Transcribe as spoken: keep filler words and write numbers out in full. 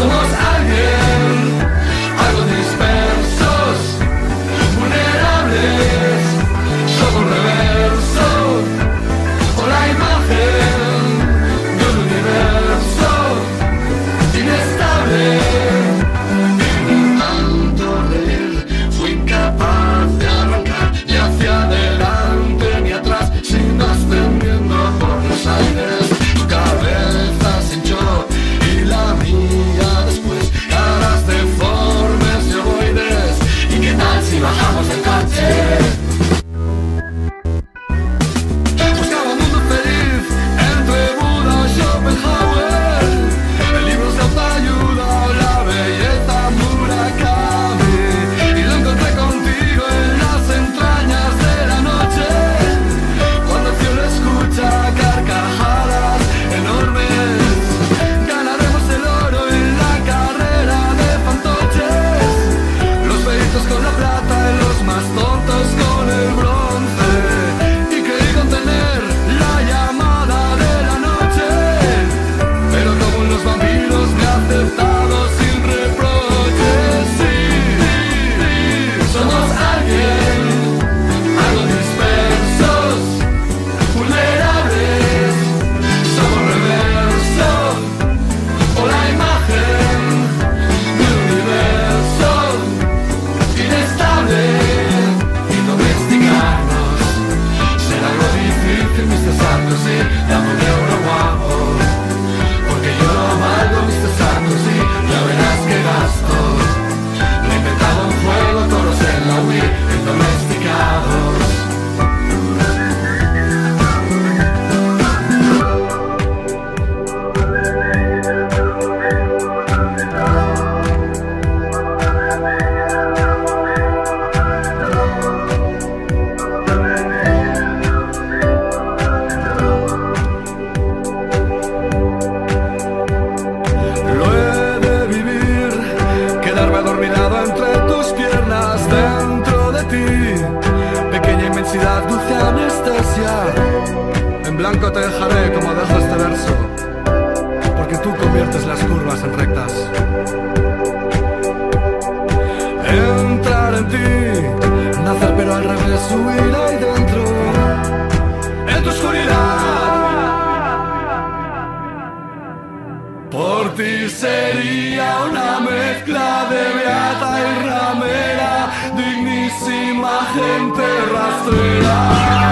Somos alguien, algo dispersos, vulnerables, todo un reverso, o la imagen de un universo inestable. Y de tanto reír fui incapaz de arrancar ni hacia adelante ni atrás, sino ascendiendo por los aires. Tu cabeza se hinchó y la mía después, caras deformes y ovoides. ¿Y qué tal si bajamos del coche? Buscaba un mundo feliz entre Buda y Schopenhauer, en libros de autoayuda o la belleza Murakami, y lo encontré contigo en las entrañas de la noche, cuando el cielo escucha carcajadas enormes. Ganaremos el oro en la carrera de fantoches, los feitos con la plata y los más tontos con el bronce. Y creí contener la llamada de la noche, pero como unos vampiros me ha aceptado sin reproches. Sí, sí, somos alguien, algo dispersos, vulnerables, somos reverso, o la imagen de un universo inestable. Y domesticarnos será algo difícil, mister Sarkozy, dame un euro guapo, porque yo no valgo, mister Sarkozy, ya verás que gasto. Le inventaba un juego, toros en la Wii, en domesticados. Lo he de vivir, quedarme adormilado entre tus piernas, dentro de ti, pequeña inmensidad, dulce anestesia. En blanco te dejaré como dejo este verso, porque tú conviertes las curvas en rectas. Entrar en ti, nacer pero al revés, huir ahí dentro, en tu oscuridad. Por ti sería una mezcla de beata y ramera, dignísima gente rastrera.